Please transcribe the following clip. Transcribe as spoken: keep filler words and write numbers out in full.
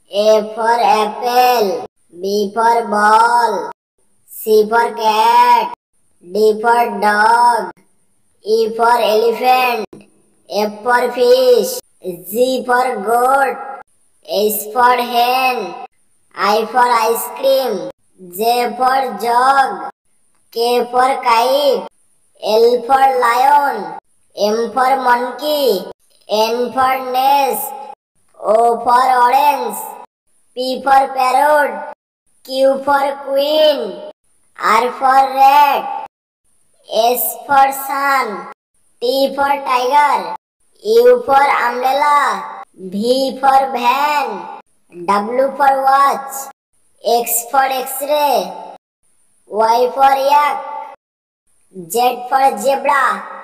A for apple, B for ball, C for cat, D for dog, E for elephant, F for fish, G for goat, H for hen, I for ice cream, J for jug, K for kite, L for lion, M for monkey, N for nest, O for orange, P for parrot, Q for queen, R for rat, S for sun, T for tiger, U for umbrella, V for van, W for watch, X for x-ray, Y for yak, Z for zebra.